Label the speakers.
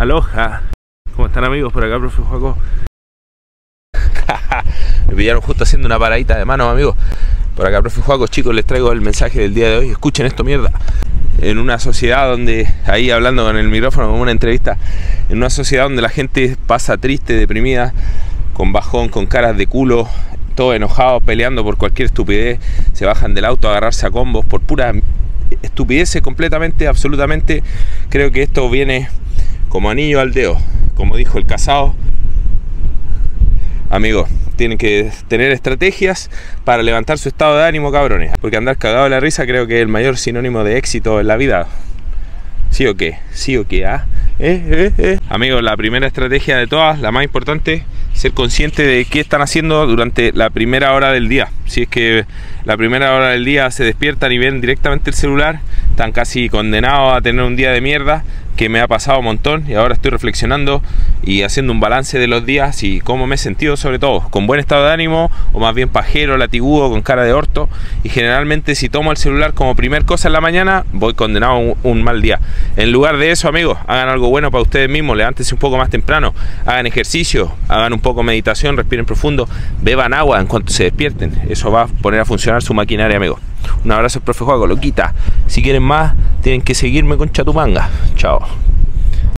Speaker 1: Aloha. ¿Cómo están, amigos? Por acá, profe Juaco. Me pillaron justo haciendo una paradita de manos, amigos. Por acá, profe Juaco, chicos, les traigo el mensaje del día de hoy. Escuchen esto, mierda. En una sociedad donde, ahí hablando con el micrófono, como una entrevista, en una sociedad donde la gente pasa triste, deprimida, con bajón, con caras de culo, todos enojados, peleando por cualquier estupidez, se bajan del auto a agarrarse a combos por pura estupideces completamente, absolutamente. Creo que esto viene como anillo al dedo, como dijo el Casado. Amigos, tienen que tener estrategias para levantar su estado de ánimo, cabrones, porque andar cagado de la risa creo que es el mayor sinónimo de éxito en la vida. ¿Sí o qué? ¿Sí o qué? ¿Ah? Amigos, la primera estrategia de todas, la más importante, ser consciente de qué están haciendo durante la primera hora del día. Si es que la primera hora del día se despiertan y ven directamente el celular, están casi condenados a tener un día de mierda, que me ha pasado un montón, y ahora estoy reflexionando y haciendo un balance de los días y cómo me he sentido, sobre todo con buen estado de ánimo o más bien pajero, latigudo, con cara de orto. Y generalmente, si tomo el celular como primer cosa en la mañana, voy condenado a un mal día. En lugar de eso, amigos, hagan algo bueno para ustedes mismos, levántense un poco más temprano, hagan ejercicio, hagan un poco de meditación, respiren profundo, beban agua en cuanto se despierten. Eso va a poner a funcionar su maquinaria, amigos. Un abrazo, el profe Juaco, lo quita. Si quieren más, tienen que seguirme con Chatumanga. Chao.